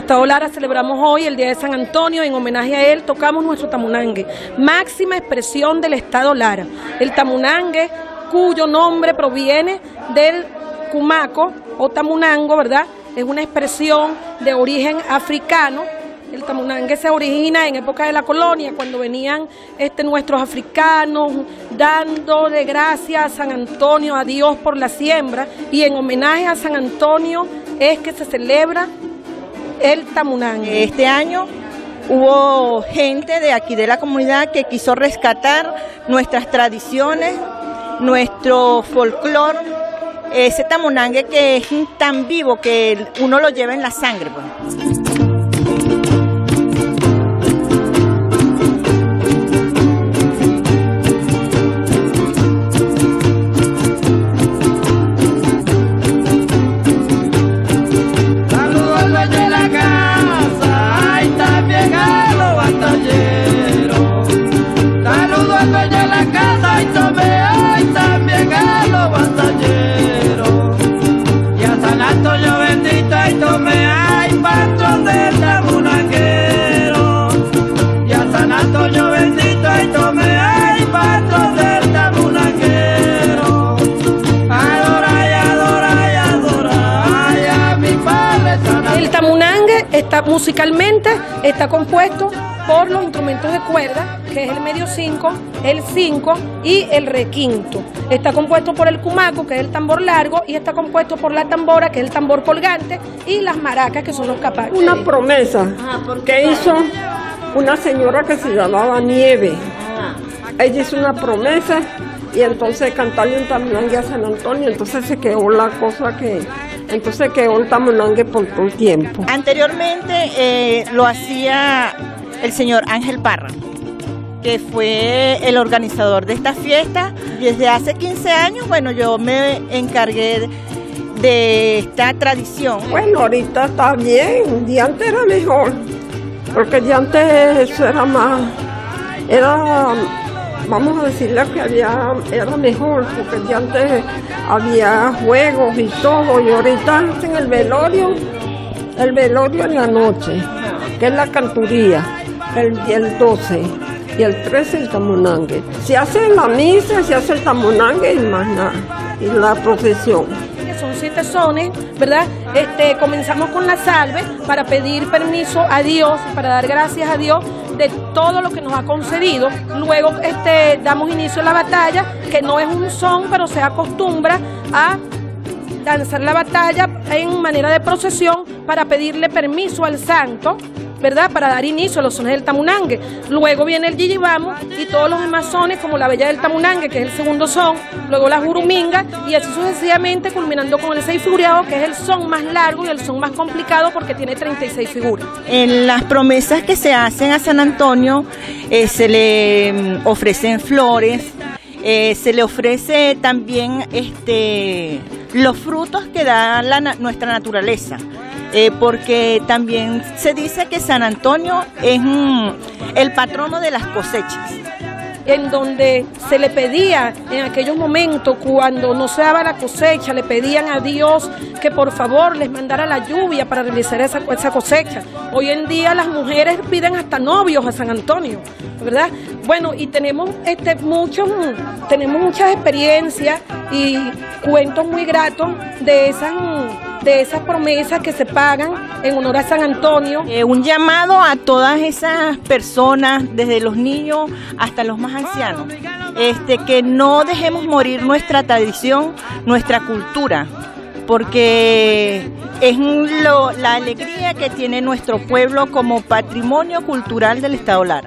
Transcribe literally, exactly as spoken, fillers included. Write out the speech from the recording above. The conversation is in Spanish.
Estado Lara celebramos hoy el Día de San Antonio. En homenaje a él tocamos nuestro tamunangue, máxima expresión del Estado Lara. El tamunangue, cuyo nombre proviene del cumaco o tamunango, ¿verdad? Es una expresión de origen africano. El tamunangue se origina en época de la colonia, cuando venían este, nuestros africanos dándole gracias a San Antonio, a Dios por la siembra, y en homenaje a San Antonio es que se celebra el tamunangue. Este año hubo gente de aquí de la comunidad que quiso rescatar nuestras tradiciones, nuestro folclore, ese tamunangue que es tan vivo que uno lo lleva en la sangre, pues. El tamunangue está musicalmente está compuesto por los instrumentos de cuerda, que es el medio cinco, el cinco y el requinto. Está compuesto por el cumaco, que es el tambor largo, y está compuesto por la tambora, que es el tambor colgante, y las maracas, que son los capaches. Una promesa que hizo una señora que se llamaba Nieve. Ella hizo una promesa y entonces cantarle un tamunangue a San Antonio, entonces se quedó la cosa que... Entonces quedó el tamunangue por todo el tiempo. Anteriormente eh, lo hacía el señor Ángel Parra, que fue el organizador de esta fiesta. Desde hace quince años, bueno, yo me encargué de esta tradición. Bueno, ahorita está bien, de antes era mejor, porque de antes eso era más, era... Vamos a decirle que había, era mejor, porque ya antes había juegos y todo, y ahorita hacen el velorio, el velorio en la noche, que es la canturía, el, el doce, y el trece el tamunangue. Se hace la misa, se hace el tamunangue y más nada, y la procesión. Son siete sones, ¿verdad? Este, comenzamos con la salve para pedir permiso a Dios, para dar gracias a Dios de todo lo que nos ha concedido. Luego este, damos inicio a la batalla, que no es un son, pero se acostumbra a danzar la batalla en manera de procesión para pedirle permiso al santo, ¿verdad? Para dar inicio a los sones del tamunangue. Luego viene el yiyibamo y todos los demás sones, como la bella del tamunangue, que es el segundo son, luego la juruminga, y así sucesivamente, culminando con el seis figuriado, que es el son más largo y el son más complicado porque tiene treinta y seis figuras. En las promesas que se hacen a San Antonio eh, se le ofrecen flores, eh, se le ofrece también este, los frutos que da la, nuestra naturaleza. Eh, porque también se dice que San Antonio es mm, el patrono de las cosechas. En donde se le pedía en aquellos momentos, cuando no se daba la cosecha, le pedían a Dios que por favor les mandara la lluvia para realizar esa, esa cosecha. Hoy en día las mujeres piden hasta novios a San Antonio, ¿verdad? Bueno, y tenemos este, muchos, tenemos muchas experiencias y cuentos muy gratos de esas... de esas promesas que se pagan en honor a San Antonio. Eh, un llamado a todas esas personas, desde los niños hasta los más ancianos, este, que no dejemos morir nuestra tradición, nuestra cultura, porque es lo, la alegría que tiene nuestro pueblo como patrimonio cultural del Estado Lara.